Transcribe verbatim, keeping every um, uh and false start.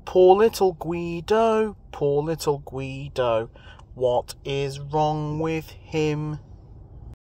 Poor little Guido, poor little Guido, what is wrong with him?